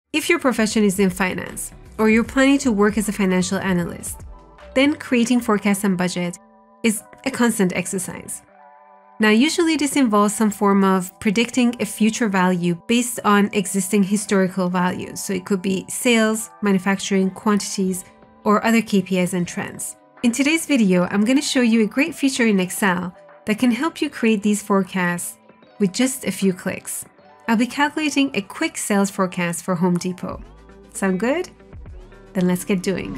If your profession is in finance, or you're planning to work as a financial analyst, then creating forecasts and budget is a constant exercise. Now, usually this involves some form of predicting a future value based on existing historical values. So it could be sales, manufacturing, quantities, or other KPIs and trends. In today's video, I'm going to show you a great feature in Excel that can help you create these forecasts with just a few clicks. I'll be calculating a quick sales forecast for Home Depot. Sound good? Then let's get doing.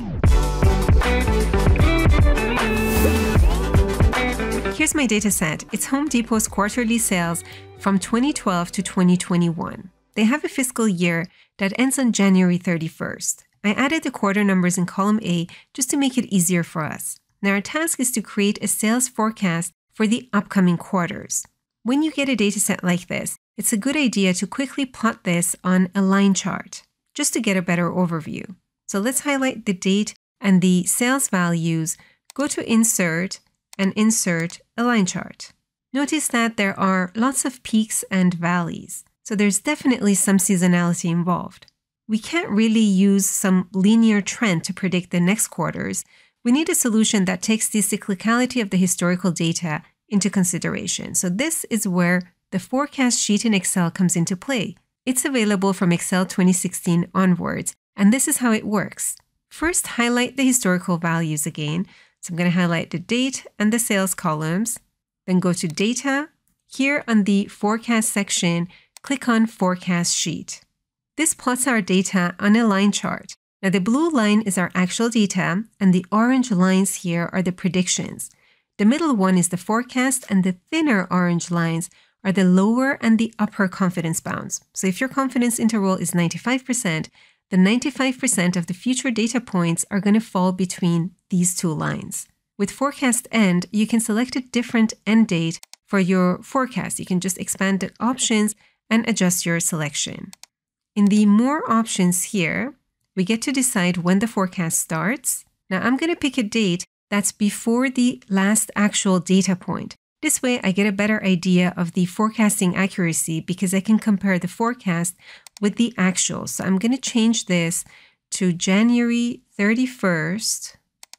Here's my data set. It's Home Depot's quarterly sales from 2012 to 2021. They have a fiscal year that ends on January 31st. I added the quarter numbers in column A just to make it easier for us. Now our task is to create a sales forecast for the upcoming quarters. When you get a data set like this, it's a good idea to quickly plot this on a line chart, just to get a better overview. So let's highlight the date and the sales values, go to Insert, and insert a line chart. Notice that there are lots of peaks and valleys, so there's definitely some seasonality involved. We can't really use some linear trend to predict the next quarters. We need a solution that takes the cyclicality of the historical data into consideration. So this is where the forecast sheet in Excel comes into play. It's available from Excel 2016 onwards, and this is how it works. First, highlight the historical values again. So I'm going to highlight the date and the sales columns, then go to Data. Here on the Forecast section, click on Forecast Sheet. This plots our data on a line chart. Now the blue line is our actual data, and the orange lines here are the predictions. The middle one is the forecast, and the thinner orange lines are the lower and the upper confidence bounds. So if your confidence interval is 95%, the 95% of the future data points are going to fall between these two lines. With forecast end, you can select a different end date for your forecast. You can just expand the options and adjust your selection. In the More options here, we get to decide when the forecast starts. Now I'm going to pick a date that's before the last actual data point. This way I get a better idea of the forecasting accuracy because I can compare the forecast with the actual. So I'm going to change this to January 31st,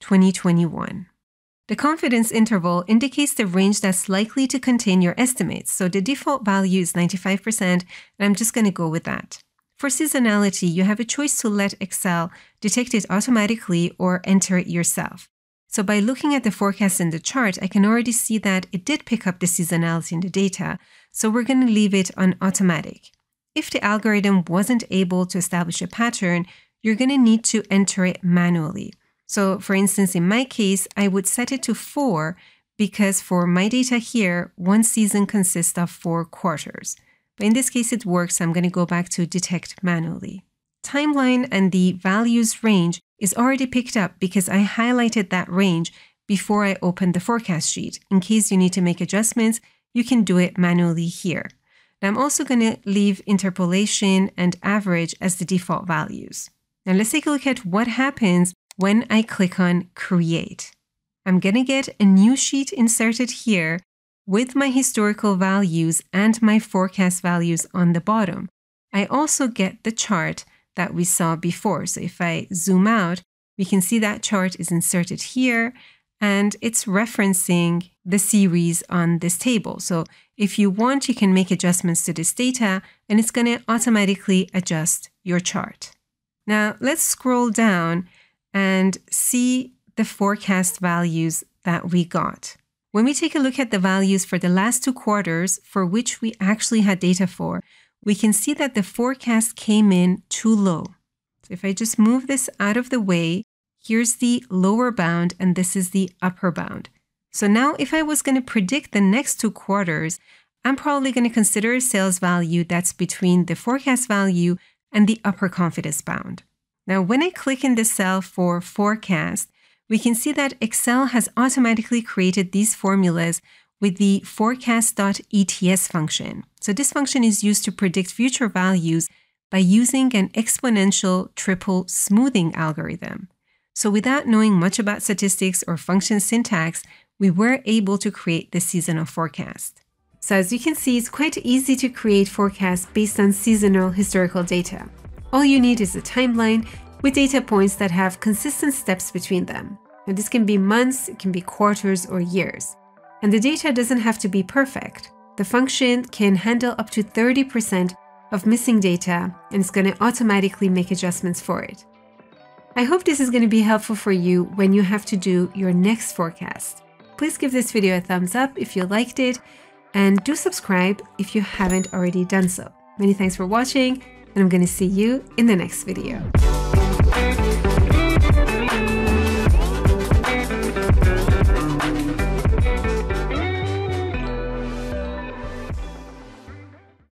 2021. The confidence interval indicates the range that's likely to contain your estimates. So the default value is 95%, and I'm just going to go with that. For seasonality, you have a choice to let Excel detect it automatically or enter it yourself. So by looking at the forecast in the chart, I can already see that it did pick up the seasonality in the data. So we're going to leave it on automatic. If the algorithm wasn't able to establish a pattern, you're going to need to enter it manually. So for instance, in my case, I would set it to 4 because for my data here, one season consists of 4 quarters. But in this case, it works. So I'm going to go back to detect manually. Timeline and the values range is already picked up because I highlighted that range before I opened the forecast sheet. In case you need to make adjustments, you can do it manually here. Now I'm also going to leave interpolation and average as the default values. Now let's take a look at what happens when I click on Create. I'm going to get a new sheet inserted here with my historical values and my forecast values on the bottom. I also get the chart that we saw before. So if I zoom out, we can see that chart is inserted here and it's referencing the series on this table. So if you want, you can make adjustments to this data and it's going to automatically adjust your chart. Now let's scroll down and see the forecast values that we got. When we take a look at the values for the last 2 quarters for which we actually had data for, we can see that the forecast came in too low. So if I just move this out of the way, here's the lower bound and this is the upper bound. So now if I was going to predict the next 2 quarters, I'm probably going to consider a sales value that's between the forecast value and the upper confidence bound. Now when I click in the cell for forecast, we can see that Excel has automatically created these formulas with the forecast.ets function. So this function is used to predict future values by using an exponential triple smoothing algorithm. So without knowing much about statistics or function syntax, we were able to create the seasonal forecast. So as you can see, it's quite easy to create forecasts based on seasonal historical data. All you need is a timeline with data points that have consistent steps between them. And this can be months, it can be quarters or years. And the data doesn't have to be perfect. The function can handle up to 30% of missing data, and it's going to automatically make adjustments for it. I hope this is going to be helpful for you when you have to do your next forecast. Please give this video a thumbs up if you liked it, and do subscribe if you haven't already done so. Many thanks for watching, and I'm going to see you in the next video.